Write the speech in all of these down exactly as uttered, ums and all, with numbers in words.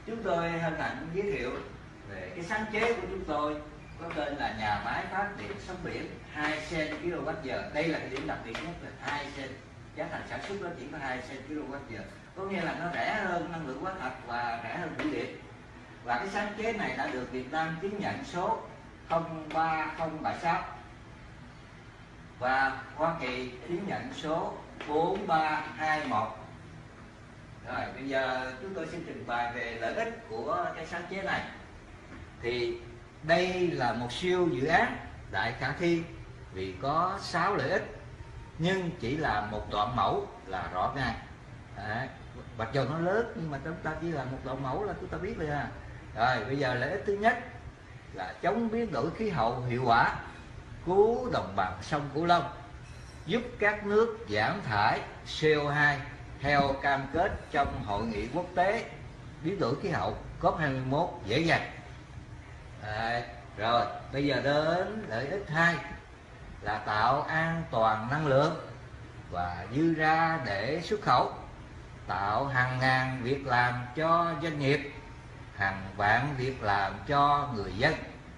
chúng tôi hân hạnh giới thiệu về cái sáng chế của chúng tôi có tên là nhà máy phát điện sóng biển hai sen kWh. Đây là cái điểm đặc biệt nhất là hai sen, giá thành sản xuất nó chỉ có hai sen kWh, có nghĩa là nó rẻ hơn năng lượng hóa thạch và rẻ hơn thủy điện. Và cái sáng chế này đã được Việt Nam chứng nhận số không ba không ba sáu và Hoa Kỳ chứng nhận số bốn ba hai một. Rồi bây giờ chúng tôi xin trình bày về lợi ích của cái sáng chế này. Thì đây là một siêu dự án đại khả thi vì có sáu lợi ích, nhưng chỉ là một đoạn mẫu là rõ ràng. Đấy, mặc dù nó lớn nhưng mà chúng ta chỉ là một đoạn mẫu là chúng ta biết rồi à. Rồi bây giờ lợi ích thứ nhất là chống biến đổi khí hậu hiệu quả, cứu đồng bằng sông Cửu Long, giúp các nước giảm thải xê o hai theo cam kết trong hội nghị quốc tế biến đổi khí hậu cốp hai mươi mốt dễ dàng. À, rồi bây giờ đến lợi ích hai là tạo an toàn năng lượng và dư ra để xuất khẩu, tạo hàng ngàn việc làm cho doanh nghiệp, hàng vạn việc làm cho người dân,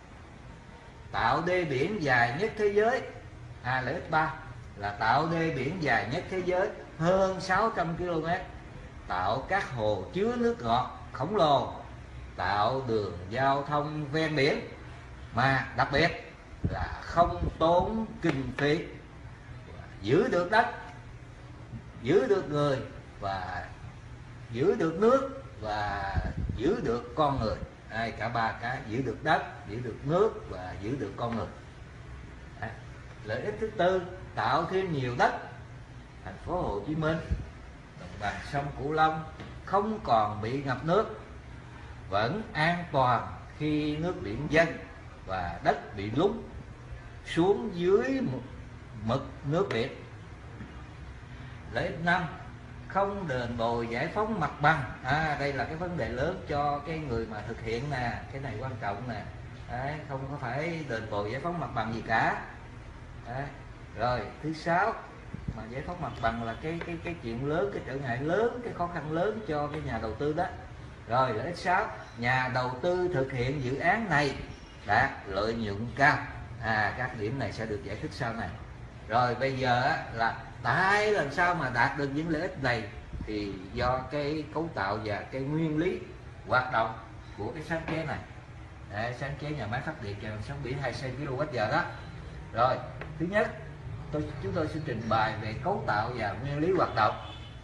tạo đê biển dài nhất thế giới. À, lợi ích ba là tạo đê biển dài nhất thế giới hơn sáu trăm ki lô mét, tạo các hồ chứa nước ngọt khổng lồ, tạo đường giao thông ven biển, mà đặc biệt là không tốn kinh phí, giữ được đất, giữ được người và giữ được nước và giữ được con người. Đây, cả ba cái: giữ được đất, giữ được nước và giữ được con người. Đấy. Lợi ích thứ tư, tạo thêm nhiều đất. Thành phố Hồ Chí Minh, đồng bằng sông Cửu Long không còn bị ngập nước, vẫn an toàn khi nước biển dâng và đất bị lún xuống dưới mực nước biển. Lợi ích năm, không đền bù giải phóng mặt bằng. À, đây là cái vấn đề lớn cho cái người mà thực hiện nè, cái này quan trọng nè. Đấy, không có phải đền bù giải phóng mặt bằng gì cả. Đấy. Rồi thứ sáu, mà giải phóng mặt bằng là cái cái cái chuyện lớn, cái trở ngại lớn, cái khó khăn lớn cho cái nhà đầu tư đó. Rồi lợi ích sáu, nhà đầu tư thực hiện dự án này đạt lợi nhuận cao. À, các điểm này sẽ được giải thích sau này. Rồi bây giờ là tại làm sao mà đạt được những lợi ích này, thì do cái cấu tạo và cái nguyên lý hoạt động của cái sáng chế này. Đấy, sáng chế nhà máy phát điện chạy bằng sóng biển hai sen kWh đó. Rồi thứ nhất, tôi chúng tôi sẽ trình bày về cấu tạo và nguyên lý hoạt động.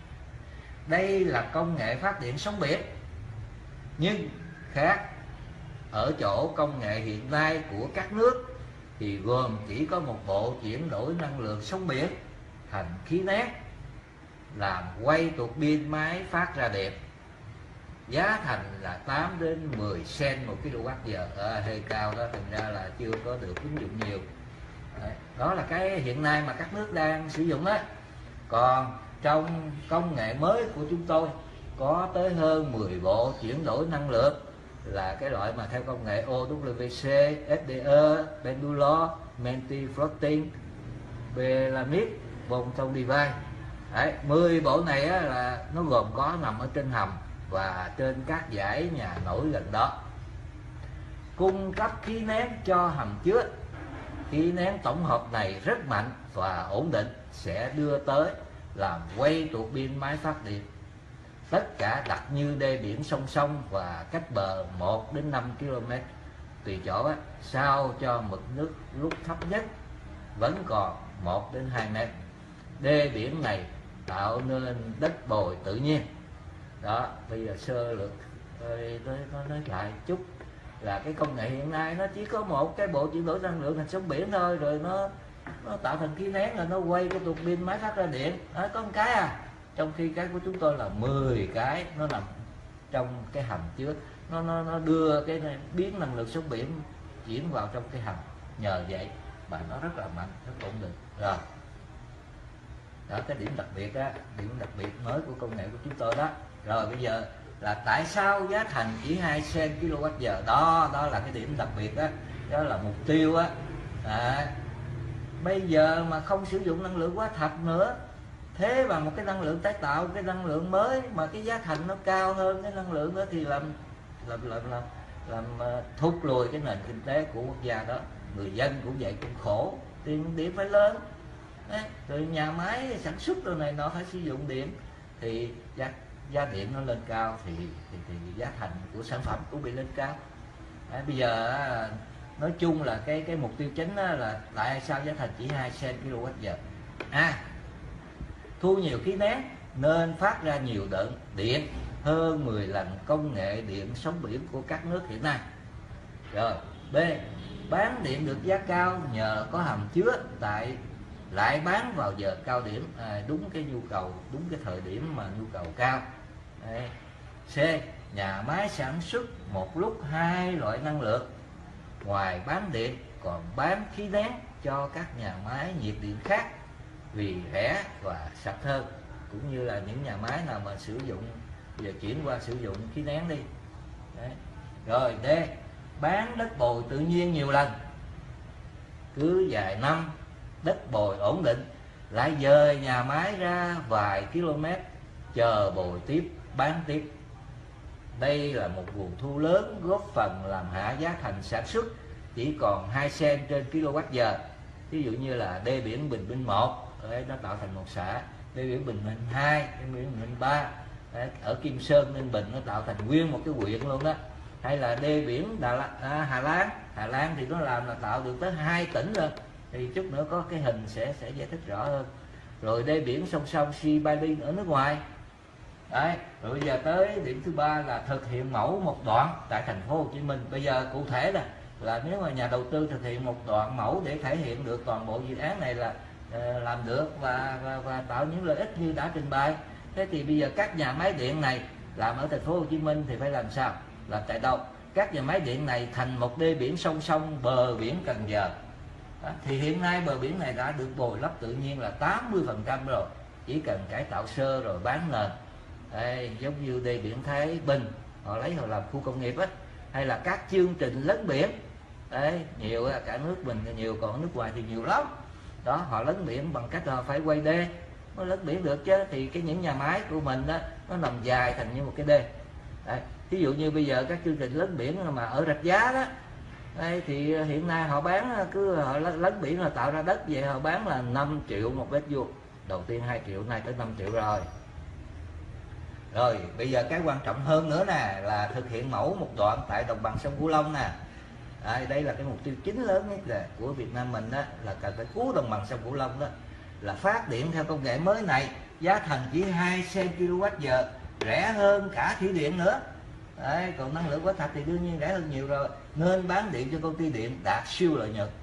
Đây là công nghệ phát điện sóng biển, nhưng khác ở chỗ công nghệ hiện nay của các nước thì gồm chỉ có một bộ chuyển đổi năng lượng sóng biển thành khí nén, làm quay tuột pin máy phát ra điện. Giá thành là tám đến mười sen một kWh, à, hơi cao đó, thành ra là chưa có được ứng dụng nhiều. Đấy, đó là cái hiện nay mà các nước đang sử dụng đó. Còn trong công nghệ mới của chúng tôi có tới hơn mười bộ chuyển đổi năng lượng, là cái loại mà theo công nghệ O W C, S D E, Pendulo, Menti Floating, Bellamid, Boson Device. Đấy, mười bộ này á, là nó gồm có nằm ở trên hầm và trên các dãy nhà nổi gần đó, cung cấp khí nén cho hầm chứa. Khí nén tổng hợp này rất mạnh và ổn định, sẽ đưa tới làm quay tuột pin máy phát điện. Tất cả đặt như đê biển song song và cách bờ một đến năm ki lô mét tùy chỗ á, sao cho mực nước lúc thấp nhất vẫn còn một đến hai mét. Đê biển này tạo nên đất bồi tự nhiên. Đó, bây giờ sơ lược tôi nói, nói lại chút là cái công nghệ hiện nay nó chỉ có một cái bộ chuyển đổi năng lượng thành sóng biển thôi, rồi nó nó tạo thành khí nén, rồi nó quay cái tuột pin máy phát ra điện. Đó, có một cái à, trong khi cái của chúng tôi là mười cái nó nằm trong cái hầm chứa, nó nó nó đưa cái này, biến năng lượng sóng biển chuyển vào trong cái hầm, nhờ vậy mà nó rất là mạnh, rất ổn định. Rồi đó, cái điểm đặc biệt á, điểm đặc biệt mới của công nghệ của chúng tôi đó. Rồi bây giờ là tại sao giá thành chỉ hai sen kWh đó, đó là cái điểm đặc biệt đó, đó là mục tiêu á. À, bây giờ mà không sử dụng năng lượng hóa thạch nữa, thế và một cái năng lượng tái tạo, cái năng lượng mới mà cái giá thành nó cao hơn cái năng lượng đó, thì làm làm làm làm, làm uh, thúc lùi cái nền kinh tế của quốc gia đó. Người dân cũng vậy, cũng khổ, tiền điện phải lớn. Đấy, rồi nhà máy sản xuất đồ này nó phải sử dụng điện thì giá, giá điện nó lên cao thì, thì, thì giá thành của sản phẩm cũng bị lên cao. Đấy, bây giờ nói chung là cái cái mục tiêu chính là tại sao giá thành chỉ hai cent kWh. À, thu nhiều khí nén nên phát ra nhiều đợt điện hơn mười lần công nghệ điện sóng biển của các nước hiện nay. Rồi B, bán điện được giá cao nhờ có hầm chứa tại lại bán vào giờ cao điểm, à, đúng cái nhu cầu, đúng cái thời điểm mà nhu cầu cao. Đấy. C, nhà máy sản xuất một lúc hai loại năng lượng, ngoài bán điện còn bán khí nén cho các nhà máy nhiệt điện khác vì rẻ và sạch hơn, cũng như là những nhà máy nào mà sử dụng giờ chuyển qua sử dụng khí nén đi. Đấy. Rồi D, bán đất bồi tự nhiên nhiều lần, cứ vài năm đất bồi ổn định lại dời nhà máy ra vài km chờ bồi tiếp, bán tiếp. Đây là một nguồn thu lớn góp phần làm hạ giá thành sản xuất chỉ còn hai cent trên kWh. Ví dụ như là đê biển Bình Minh một, đấy, nó tạo thành một xã, đê biển Bình Minh hai, đê biển Bình Minh ba, đấy, ở Kim Sơn Ninh Bình nó tạo thành nguyên một cái huyện luôn đó. Hay là đê biển Đà La, à, Hà Lan, Hà Lan thì nó làm là tạo được tới hai tỉnh rồi. Thì chút nữa có cái hình sẽ sẽ giải thích rõ hơn. Rồi đê biển song song Sea Balin ở nước ngoài. Đấy, rồi bây giờ tới điểm thứ ba là thực hiện mẫu một đoạn tại thành phố Hồ Chí Minh. Bây giờ cụ thể là là nếu mà nhà đầu tư thực hiện một đoạn mẫu để thể hiện được toàn bộ dự án này là uh, làm được và, và và tạo những lợi ích như đã trình bày. Thế thì bây giờ các nhà máy điện này làm ở thành phố Hồ Chí Minh thì phải làm sao? Làm tại đâu? Các nhà máy điện này thành một đê biển song song bờ biển Cần Giờ. Đó, thì hiện nay bờ biển này đã được bồi lấp tự nhiên là tám mươi phần trăm rồi, chỉ cần cải tạo sơ rồi bán nền. Đây, giống như đê biển Thái Bình họ lấy họ làm khu công nghiệp á, hay là các chương trình lấn biển. Đấy, nhiều cả nước mình nhiều, còn nước ngoài thì nhiều lắm. Đó, họ lấn biển bằng cách họ phải quay đê mới lấn biển được chứ. Thì cái những nhà máy của mình đó nó nằm dài thành như một cái đê. Đấy, ví dụ như bây giờ các chương trình lấn biển mà ở Rạch Giá đó, đây thì hiện nay họ bán cứ họ lấn biển là tạo ra đất vậy, họ bán là năm triệu một mét vuông, đầu tiên hai triệu, nay tới năm triệu rồi. Rồi bây giờ cái quan trọng hơn nữa nè là thực hiện mẫu một đoạn tại đồng bằng sông Cửu Long nè. À, đây là cái mục tiêu chính lớn nhất là của Việt Nam mình đó, là cần phải cứu đồng bằng sông Cửu Long đó, là phát điện theo công nghệ mới này, giá thành chỉ hai cent kWh, rẻ hơn cả thủy điện nữa. Đấy, còn năng lượng hóa thạch thì đương nhiên rẻ hơn nhiều rồi, nên bán điện cho công ty điện đạt siêu lợi nhuận.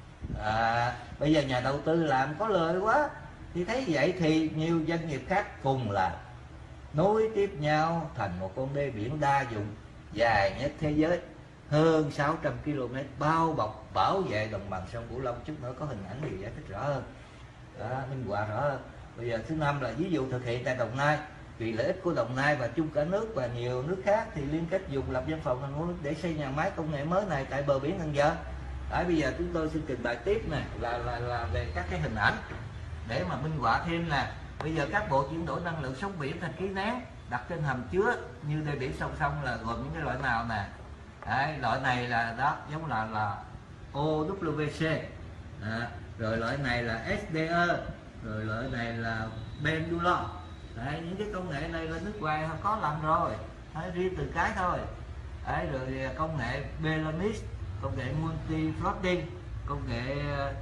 À, bây giờ nhà đầu tư làm có lời quá, thì thấy vậy thì nhiều doanh nghiệp khác cùng làm, nối tiếp nhau thành một con đê biển đa dụng dài nhất thế giới, hơn sáu trăm ki lô mét, bao bọc bảo vệ đồng bằng sông Cửu Long. Chút nữa có hình ảnh thì giải thích rõ hơn, đó, minh họa rõ hơn. Bây giờ thứ năm là ví dụ thực hiện tại Đồng Nai, vì lợi ích của Đồng Nai và chung cả nước và nhiều nước khác thì liên kết dùng lập văn phòng thành phố để xây nhà máy công nghệ mới này tại bờ biển Cần Giờ. Đấy, bây giờ chúng tôi xin trình bày tiếp này là là là về các cái hình ảnh để mà minh họa thêm nè. Bây giờ các bộ chuyển đổi năng lượng sóng biển thành khí nén đặt trên hầm chứa như đê biển song song là gồm những cái loại nào nè. Đấy, loại này là đó giống là là o vê xê, à, rồi loại này là ét đê e, rồi loại này là Pendulum. Đấy, những cái công nghệ này là nước ngoài họ có làm rồi, đấy, riêng từng cái thôi. Đấy, rồi công nghệ Belanis, công nghệ multi floating, công nghệ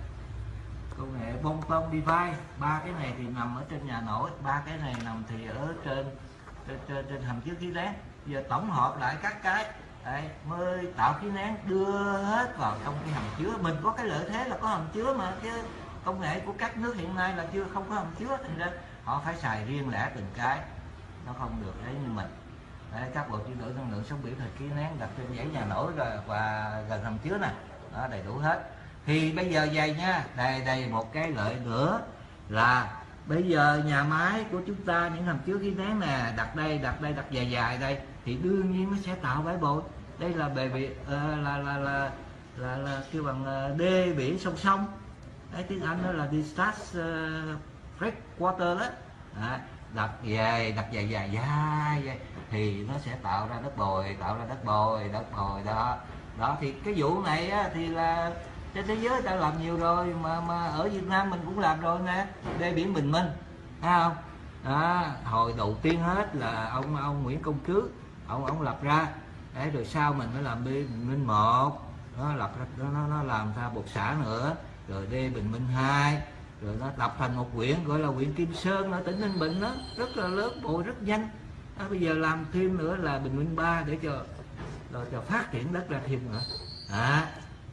công nghệ bông tông device. Ba cái này thì nằm ở trên nhà nổi, ba cái này nằm thì ở trên trên trên, trên hầm chứa khí nén. Giờ tổng hợp lại các cái đấy, mới tạo khí nén đưa hết vào trong cái hầm chứa. Mình có cái lợi thế là có hầm chứa mà, chứ công nghệ của các nước hiện nay là chưa không có hầm chứa, thành ra họ phải xài riêng lẻ từng cái, nó không được đấy như mình. Đấy, các bộ chuyển đổi năng lượng sóng biển thành khí nén đặt trên dãy nhà nổi rồi và gần hầm chứa nè, đó đầy đủ hết. Thì bây giờ vậy nha, đây đây một cái lợi nữa là bây giờ nhà máy của chúng ta, những hầm chứa khí nén nè, đặt đây đặt đây đặt dài dài đây thì đương nhiên nó sẽ tạo bãi bồi. Đây là bề biển uh, là, là là là là là kêu bằng uh, đê biển song song. Đấy, tiếng Anh đó là discharge uh, breakwater đó. À, đặt về đặt dài dài dài, dài thì nó sẽ tạo ra đất bồi, tạo ra đất bồi, đất bồi đó. Đó thì cái vụ này á, thì là trên thế giới ta làm nhiều rồi, mà mà ở Việt Nam mình cũng làm rồi nè, đê biển Bình Minh, thấy không? Đó, hồi đầu tiên hết là ông ông Nguyễn Công Trứ, ông ông lập ra, đấy, rồi sau mình mới làm đê Bình Minh một, nó lập ra nó nó làm ra một xã nữa, rồi đê Bình Minh hai, rồi nó lập thành một huyện gọi là huyện Kim Sơn ở tỉnh Ninh Bình, đó rất là lớn, bồi rất nhanh. À, bây giờ làm thêm nữa là Bình Minh ba để cho rồi cho phát triển đất ra thêm nữa. À,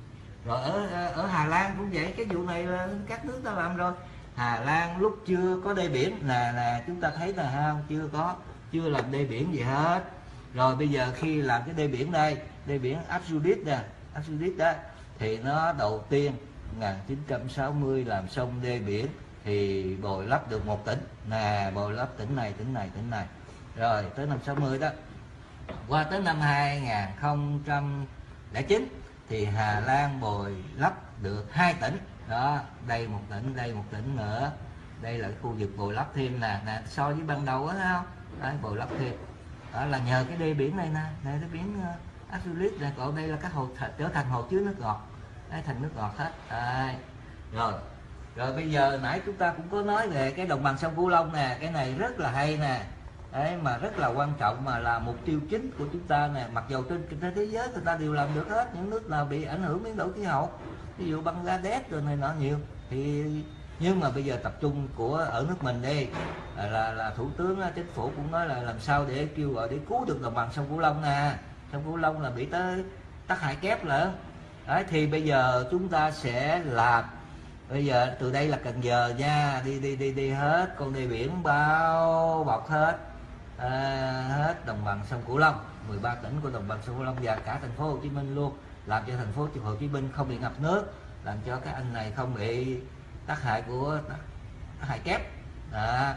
rồi ở ở Hà Lan cũng vậy, cái vụ này là các nước ta làm rồi. Hà Lan lúc chưa có đê biển là là chúng ta thấy là không, chưa có chưa làm đê biển gì hết. Rồi bây giờ khi làm cái đê biển đây, đê biển Absolute nè, Absolute đó, thì nó đầu tiên một nghìn chín trăm sáu mươi làm xong đê biển thì bồi lấp được một tỉnh nè, bồi lấp tỉnh này tỉnh này tỉnh này. Rồi tới năm sáu mươi đó, qua tới năm hai nghìn không trăm lẻ chín thì Hà Lan bồi lấp được hai tỉnh đó, đây một tỉnh, đây một tỉnh nữa, đây là khu vực bồi lấp thêm nè, nè so với ban đầu đó, thấy không? Đấy, bồi lấp thêm đó là nhờ cái đê biển này nè, này đê biển uh, Absolute này, còn đây là các hồ trở thành hồ chứa nước ngọt, đấy, thành nước ngọt hết. Đấy. Rồi rồi bây giờ nãy chúng ta cũng có nói về cái đồng bằng sông Cửu Long nè, cái này rất là hay nè. Đấy, mà rất là quan trọng, mà là mục tiêu chính của chúng ta nè, mặc dù trên trên thế giới người ta đều làm được hết, những nước nào bị ảnh hưởng biến đổi khí hậu, ví dụ Bangladesh rồi này nọ nhiều, thì nhưng mà bây giờ tập trung của ở nước mình đi là là, là thủ tướng chính phủ cũng nói là làm sao để kêu gọi để cứu được đồng bằng sông Cửu Long nè, sông Cửu Long là bị tới tác hại kép lận. Đấy, thì bây giờ chúng ta sẽ làm, bây giờ từ đây là Cần Giờ nha, đi đi đi đi hết con đê biển bao bọc hết, à, hết đồng bằng sông Cửu Long, mười ba tỉnh của đồng bằng sông Cửu Long và cả thành phố Hồ Chí Minh luôn, làm cho thành phố Hồ Chí Minh không bị ngập nước, làm cho các anh này không bị tác hại của tác hại kép. Đó.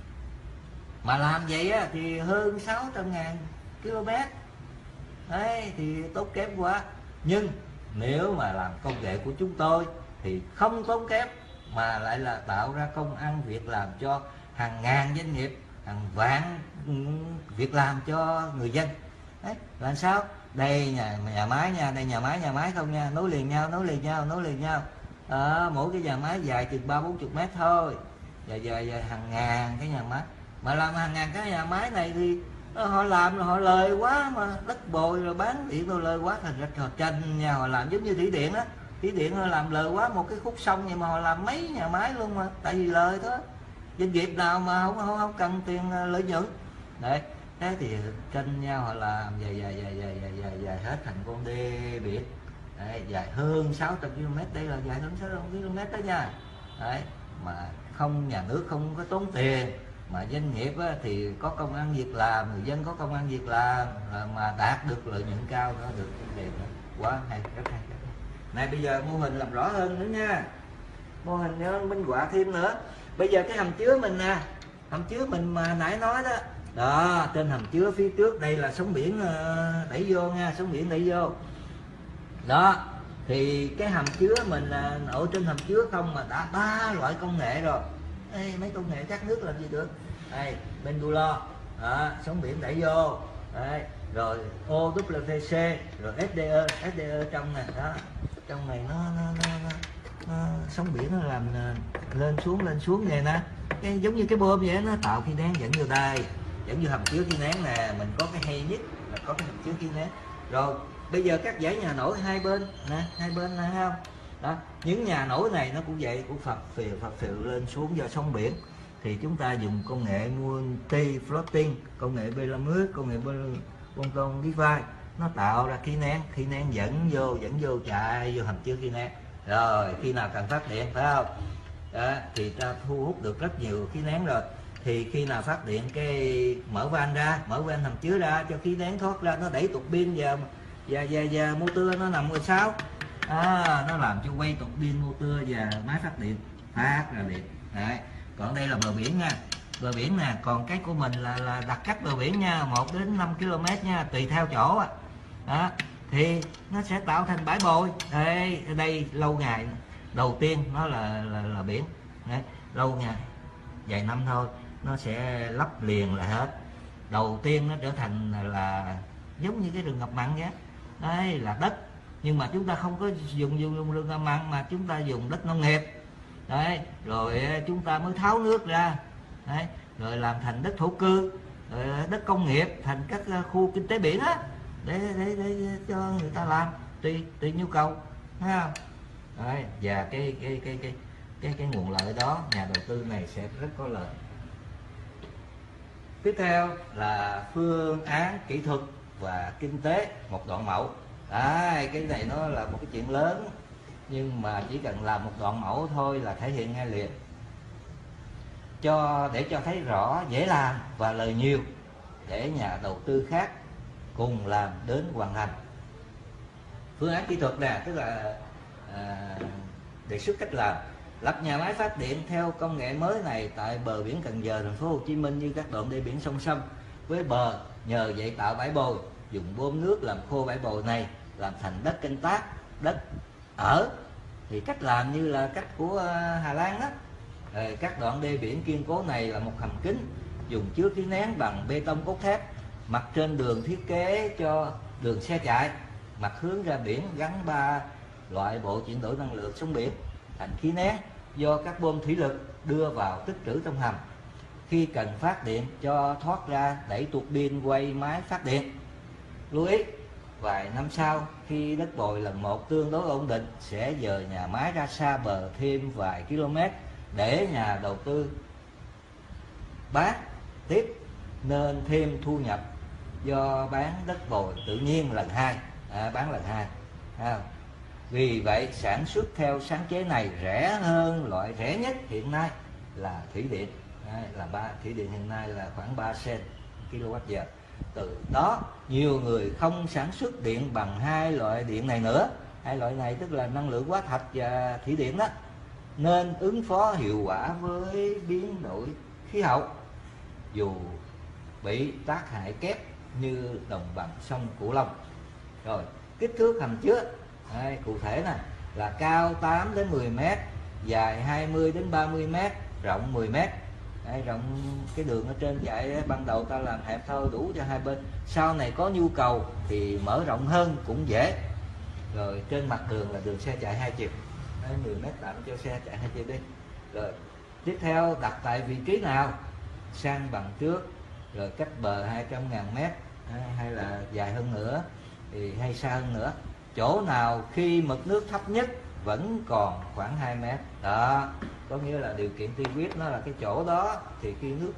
Mà làm vậy á, thì hơn sáu trăm ngàn km, đấy thì tốt kém quá, nhưng nếu mà làm công nghệ của chúng tôi thì không tốn kém mà lại là tạo ra công ăn việc làm cho hàng ngàn doanh nghiệp, hàng vạn việc làm cho người dân. Đấy, làm sao đây nhà nhà máy nha, đây nhà máy nhà máy không nha, nối liền nhau nối liền nhau nối liền nhau. À, mỗi cái nhà máy dài chừng ba bốn chục mét thôi, dài dài dài hàng ngàn cái nhà máy, mà làm hàng ngàn cái nhà máy này thì họ làm rồi họ lời quá, mà đất bồi rồi bán điện rồi lời quá, thành ra trò tranh nhau, họ làm giống như thủy điện á, thủy điện họ làm lời quá một cái khúc sông, nhưng mà họ làm mấy nhà máy luôn, mà tại vì lời thôi, doanh nghiệp nào mà không không, không cần tiền lợi nhuận. Đấy, thế thì tranh nhau họ làm dài dài dài dài dài dài, dài hết thành con đê biển. Đấy, dài hơn sáu trăm ki lô mét, đây là dài hơn sáu trăm ki lô mét đó nha. Đấy, mà không, nhà nước không có tốn tiền, mà doanh nghiệp á, thì có công ăn việc làm, người dân có công ăn việc làm, mà đạt được lợi nhuận cao, nó được tiền đó. Quá hay, rất hay. Này bây giờ mô hình làm rõ hơn nữa nha, mô hình nữa minh họa thêm nữa. Bây giờ cái hầm chứa mình nè, hầm chứa mình mà nãy nói đó, đó trên hầm chứa phía trước đây là sóng biển đẩy vô nha, sóng biển đẩy vô đó, thì cái hầm chứa mình là ở trên hầm chứa không mà đã ba loại công nghệ rồi. Ê, mấy công nghệ các nước làm gì được. Đây Pendulo đó, sóng biển đẩy vô. Đấy, rồi O W C, rồi S D E, S D E trong này đó, trong này nó, nó, nó, nó, nó sóng biển nó làm lên xuống lên xuống vậy nè, cái giống như cái bơm vậy, nó tạo khí nén dẫn vô đây, dẫn vô hầm chứa khí nén nè. Mình có cái hay nhất là có cái hầm chứa khí nén. Rồi bây giờ các dãy nhà nổi hai bên nè, hai bên nè, không đó, những nhà nổi này nó cũng vậy, cũng phập phìu phập phìu lên xuống do sóng biển, thì chúng ta dùng công nghệ multi floating, công nghệ Belamut, công nghệ Bonton DeFi, nó tạo ra khí nén, khí nén dẫn vô dẫn vô chạy vô hầm chứa khí nén. Rồi khi nào cần phát điện phải không đó, thì ta thu hút được rất nhiều khí nén. Rồi thì khi nào phát điện cái mở van ra, mở van hầm chứa ra cho khí nén thoát ra, nó đẩy tuột pin và và và, và motor nó nằm ngoài sau, à, nó làm cho quay tuột pin motor và máy phát điện phát ra điện. Đấy, còn đây là bờ biển nha, bờ biển nè, còn cái của mình là là đặt cách bờ biển nha, một đến năm ki lô mét nha, tùy theo chỗ á. Đó, thì nó sẽ tạo thành bãi bồi. Đây, đây lâu ngày đầu tiên nó là là, là biển. Đấy, lâu ngày vài năm thôi, nó sẽ lấp liền lại hết. Đầu tiên nó trở thành là giống như cái rừng ngập mặn vậy đấy, là đất, nhưng mà chúng ta không có dùng dùng, dùng rừng ngập mặn mà chúng ta dùng đất nông nghiệp đấy, rồi chúng ta mới tháo nước ra đấy, rồi làm thành đất thổ cư, rồi đất công nghiệp, thành các khu kinh tế biển á, để, để để cho người ta làm tùy tùy nhu cầu, thấy không? Đấy, và cái cái cái cái cái cái nguồn lợi đó nhà đầu tư này sẽ rất có lợi. Tiếp theo là phương án kỹ thuật và kinh tế một đoạn mẫu. Đấy, cái này nó là một cái chuyện lớn, nhưng mà chỉ cần làm một đoạn mẫu thôi là thể hiện ngay liền, cho để cho thấy rõ, dễ làm và lời nhiều, để nhà đầu tư khác cùng làm đến hoàn thành. Phương án kỹ thuật nè, tức là à, đề xuất cách làm: lập nhà máy phát điện theo công nghệ mới này tại bờ biển Cần Giờ, thành phố Hồ Chí Minh, như các đoạn đê biển song song với bờ, nhờ vậy tạo bãi bồi, dùng bơm nước làm khô bãi bồi này, làm thành đất canh tác, đất ở. Thì cách làm như là cách của Hà Lan đó. Rồi các đoạn đê biển kiên cố này là một hầm kính, dùng chứa khí nén bằng bê tông cốt thép, mặt trên đường thiết kế cho đường xe chạy, mặt hướng ra biển, gắn ba loại bộ chuyển đổi năng lượng xuống biển thành khí nén do các bơm thủy lực đưa vào tích trữ trong hầm. Khi cần phát điện cho thoát ra, đẩy tuột pin quay máy phát điện. Lưu ý, vài năm sau khi đất bồi lần một tương đối ổn định, sẽ dời nhà máy ra xa bờ thêm vài km để nhà đầu tư bán tiếp, nên thêm thu nhập do bán đất bồi tự nhiên lần hai, à, bán lần hai. À, vì vậy sản xuất theo sáng chế này rẻ hơn loại rẻ nhất hiện nay là thủy điện. Đấy, là ba thủy điện hiện nay là khoảng ba sen kWh. Từ đó nhiều người không sản xuất điện bằng hai loại điện này nữa. Hai loại này tức là năng lượng hóa thạch và thủy điện đó, nên ứng phó hiệu quả với biến đổi khí hậu dù bị tác hại kép như đồng bằng sông Cửu Long. Rồi kích thước hầm chứa, đây, cụ thể nè, là cao tám đến mười mét, dài hai mươi đến ba mươi mét, rộng mười mét. Đây, rộng cái đường ở trên chạy ban đầu ta làm hẹp thôi, đủ cho hai bên. Sau này có nhu cầu thì mở rộng hơn cũng dễ. Rồi trên mặt đường là đường xe chạy hai chiều. Đấy, mười mét tạm cho xe chạy hai chiều đi. Rồi tiếp theo đặt tại vị trí nào, sang bằng trước, rồi cách bờ hai trăm ngàn mét hay là dài hơn nữa thì hay xa hơn nữa. Chỗ nào khi mực nước thấp nhất vẫn còn khoảng hai mét đó, có nghĩa là điều kiện tiên quyết nó là cái chỗ đó thì khi nước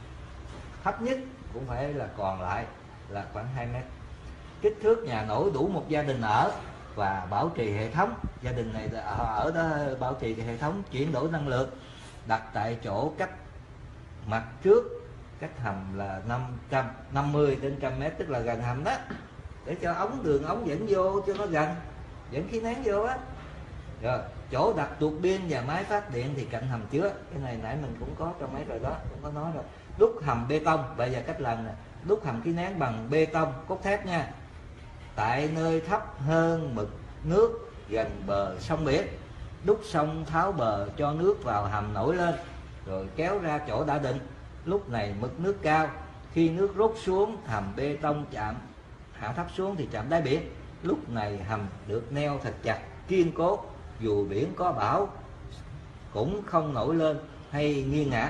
thấp nhất cũng phải là còn lại là khoảng hai mét. Kích thước nhà nổi đủ một gia đình ở và bảo trì hệ thống. Gia đình này ở đó bảo trì hệ thống chuyển đổi năng lượng, đặt tại chỗ cách mặt trước cách hầm là năm trăm năm mươi đến một trăm mét, tức là gần hầm đó, để cho ống đường ống dẫn vô cho nó gần, dẫn khí nén vô á. Rồi chỗ đặt tuột pin và máy phát điện thì cạnh hầm chứa. Cái này nãy mình cũng có trong mấy rồi đó, cũng có nói rồi. Đúc hầm bê tông, bây giờ cách làm nè, đúc hầm khí nén bằng bê tông cốt thép nha, tại nơi thấp hơn mực nước gần bờ sông biển. Đúc xong tháo bờ cho nước vào hầm nổi lên, rồi kéo ra chỗ đã định. Lúc này mực nước cao, khi nước rút xuống hầm bê tông chạm hạ thấp xuống thì chạm đáy biển. Lúc này hầm được neo thật chặt kiên cố, dù biển có bão cũng không nổi lên hay nghiêng ngả.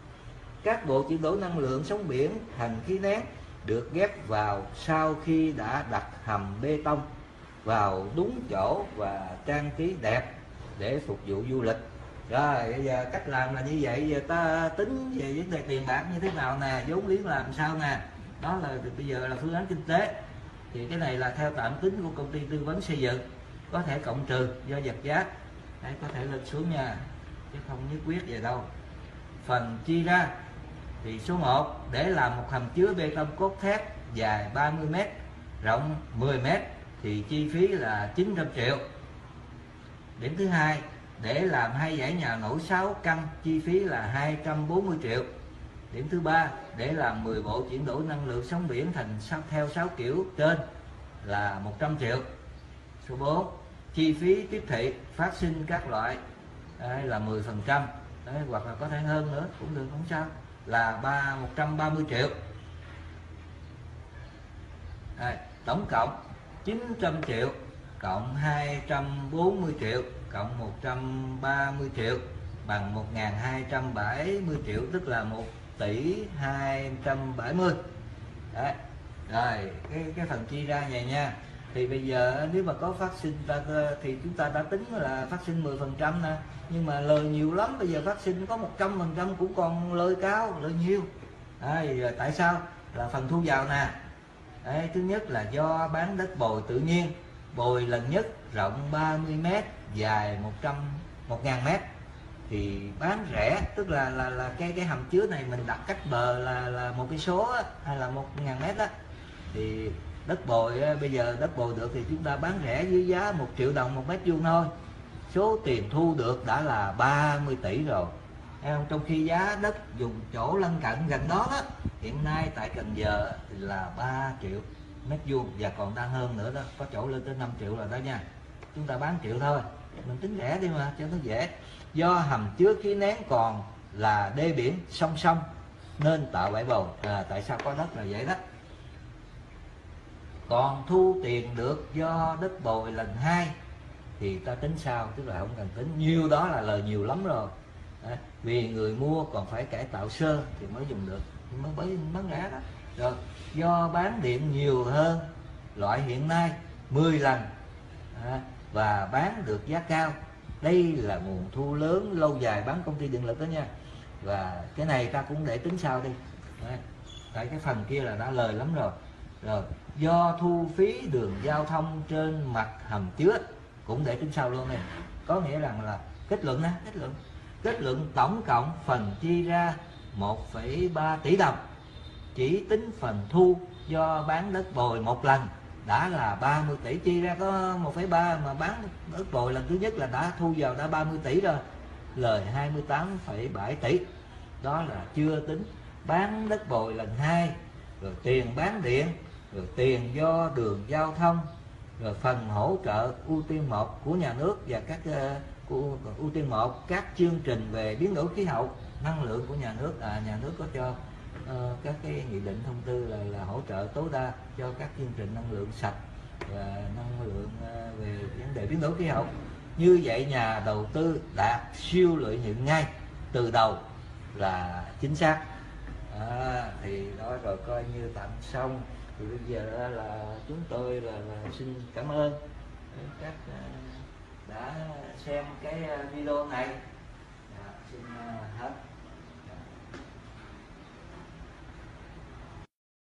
Các bộ chuyển đổi năng lượng sóng biển thành khí nén được ghép vào sau khi đã đặt hầm bê tông vào đúng chỗ và trang trí đẹp để phục vụ du lịch. Rồi bây giờ cách làm là như vậy. Giờ ta tính về vấn đề tiền bạc như thế nào nè, vốn liếng làm sao nè, đó là bây giờ là phương án kinh tế. Thì cái này là theo tạm tính của công ty tư vấn xây dựng, có thể cộng trừ do vật giá. Đấy, có thể lên xuống nha, chứ không nhất quyết về đâu. Phần chi ra thì số một, để làm một hầm chứa bê tông cốt thép dài ba mươi mét, rộng mười mét thì chi phí là chín trăm triệu. Điểm thứ hai, để làm hai dãy nhà nổi sáu căn chi phí là hai trăm bốn mươi triệu. Điểm thứ ba, để làm mười bộ chuyển đổi năng lượng sóng biển thành theo sáu kiểu trên là một trăm triệu. Số bốn, chi phí tiếp thị phát sinh các loại, đây là mười phần trăm, hoặc là có thể hơn nữa cũng được, không sao, là ba một trăm ba mươi triệu. Đây, tổng cộng chín trăm triệu cộng hai trăm bốn mươi triệu cộng một trăm ba mươi triệu bằng một nghìn hai trăm bảy mươi triệu, tức là một tỷ hai trăm bảy mươi. Đấy. Rồi cái cái phần chia ra vậy nha. Thì bây giờ nếu mà có phát sinh ta thì chúng ta đã tính là phát sinh mười phần trăm nè, nhưng mà lời nhiều lắm, bây giờ phát sinh có một trăm phần trăm cũng còn lời cao, lời nhiều. Đấy, rồi tại sao? Là phần thu vào nè. Đấy, thứ nhất là do bán đất bồi tự nhiên, bồi lần nhất rộng ba mươi mét, dài một trăm một nghìn mét thì bán rẻ, tức là là là cái cái hầm chứa này mình đặt cách bờ là là một cây số á, hay là một ngàn mét đó, thì đất bồi á, bây giờ đất bồi được thì chúng ta bán rẻ dưới giá một triệu đồng một mét vuông thôi. Số tiền thu được đã là ba mươi tỷ rồi. Trong khi giá đất dùng chỗ lân cận gần đó, đó hiện nay tại Cần Giờ thì là ba triệu mét vuông và còn đang hơn nữa đó, có chỗ lên tới năm triệu rồi đó nha. Chúng ta bán triệu thôi, mình tính rẻ đi mà cho nó dễ. Do hầm chứa khí nén còn là đê biển song song nên tạo bãi bồi. À, tại sao có đất là vậy đó. Còn thu tiền được do đất bồi lần hai thì ta tính sao, tức là không cần tính, nhiều đó là lời nhiều lắm rồi. Đấy, vì người mua còn phải cải tạo sơ thì mới dùng được, mới mới bán rẻ đó. Rồi do bán điện nhiều hơn loại hiện nay mười lần à, và bán được giá cao, đây là nguồn thu lớn lâu dài bán công ty điện lực đó nha. Và cái này ta cũng để tính sau đi. Đấy, tại cái phần kia là đã lời lắm rồi. Rồi do thu phí đường giao thông trên mặt hầm chứa cũng để tính sau luôn này. Có nghĩa rằng là kết luận nè, kết luận kết luận tổng cộng phần chi ra một phẩy ba tỷ đồng, chỉ tính phần thu do bán đất bồi một lần đã là ba mươi tỷ, chi ra có một phẩy ba mà bán đất bồi lần thứ nhất là đã thu vào đã ba mươi tỷ rồi, lời hai mươi tám phẩy bảy tỷ. Đó là chưa tính bán đất bồi lần hai, rồi tiền bán điện, rồi tiền do đường giao thông, rồi phần hỗ trợ ưu tiên một của nhà nước và các uh, của ưu tiên một các chương trình về biến đổi khí hậu, năng lượng của nhà nước. À, nhà nước có cho uh, các cái nghị định thông tư là, là hỗ trợ tối đa cho các chương trình năng lượng sạch và năng lượng uh, về vấn đề biến đổi khí hậu. Như vậy nhà đầu tư đạt siêu lợi nhuận ngay từ đầu là chính xác. À, thì đó rồi coi như tạm xong. Thì bây giờ là chúng tôi là, là xin cảm ơn các đã xem cái video này. Dạ, xin hết.